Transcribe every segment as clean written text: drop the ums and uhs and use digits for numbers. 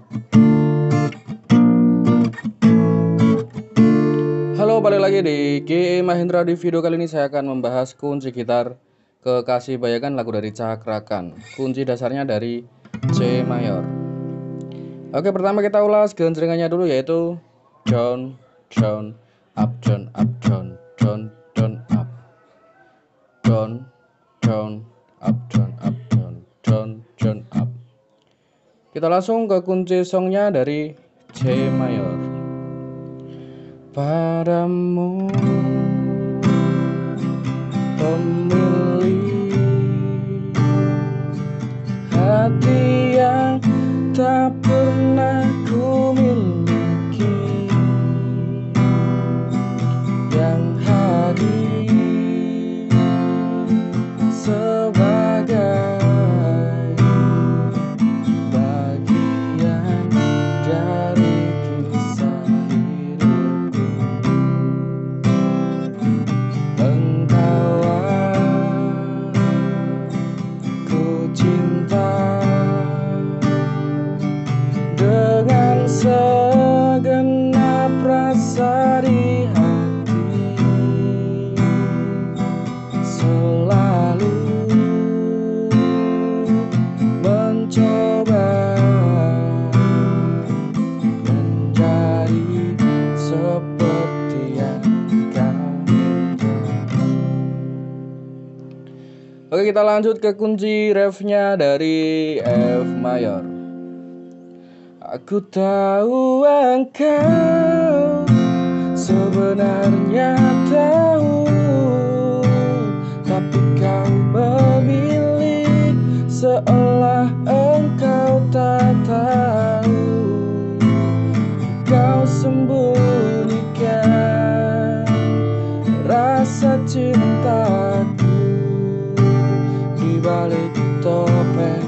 Halo, balik lagi di GE Mahendra. Di video kali ini saya akan membahas kunci gitar Kekasih Bayangan, lagu dari Cakrakan. Kunci dasarnya dari C mayor. Oke, pertama kita ulas genjrengannya dulu, yaitu down, down, up, down, up, down, down, down, up, down, down, up, down, up, down, down, down, up. Kita langsung ke kunci songnya dari C mayor. Padamu pemilik hati yang tak pernah ku miliki, yang hadir sebagai bagian dari kisah hidupku. Engkaulah ku cinta dengan segenap rasa di hati, selalu mencoba menjadi seperti yang kau minta. Oke, kita lanjut ke kunci refnya dari F mayor. Aku tahu engkau sebenarnya tahu, tapi kau memilih seolah engkau tak tahu. Kau sembunyikan rasa cintaku di balik topeng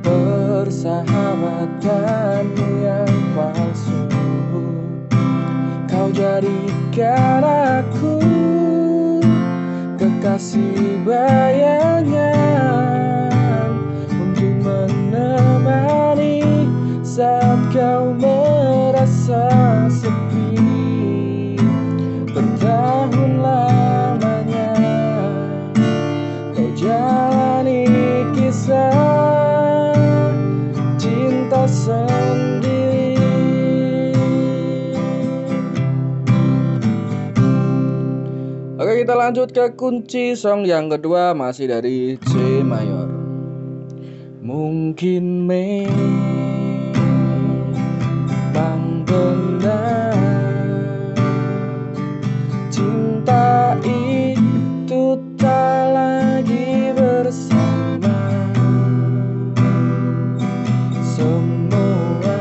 persahabatanmu yang palsu. Kau jadikan aku kekasih bayangan untuk menemani saat kau merasa sepi. Bertahun lamanya kau jalani kisah cinta sendiri. Oke, kita lanjut ke kunci song yang kedua, masih dari C mayor. Mungkin memang benar cinta itu tak lagi bersama. Semua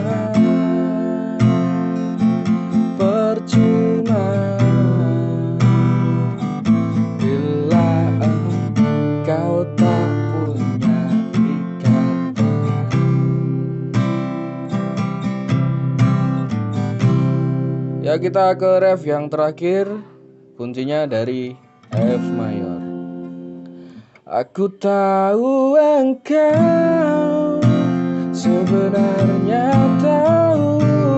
percuma bila engkau tak punya ikatan. Ya, kita ke ref yang terakhir, kuncinya dari F mayor. Aku tahu engkau sebenarnya tahu,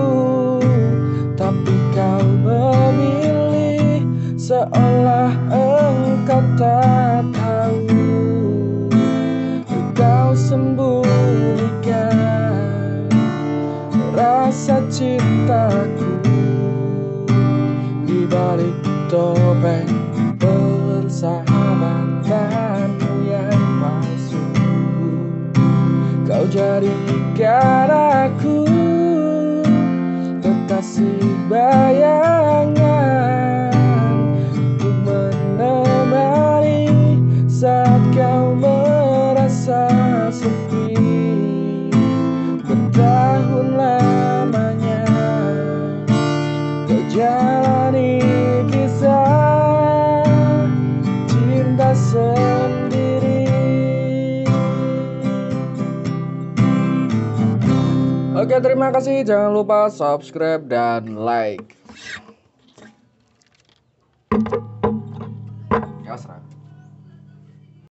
tapi kau memilih seolah engkau tak tahu. Kau sembunyikan rasa cintaku di balik topeng persahabatanmu yang palsu. Kau jadikan aku kekasih bayangan untuk menemani saat kau merasa sepi. Bertahun lamanya kau jalani kisah cinta sendiri. Oke, terima kasih. Jangan lupa subscribe dan like.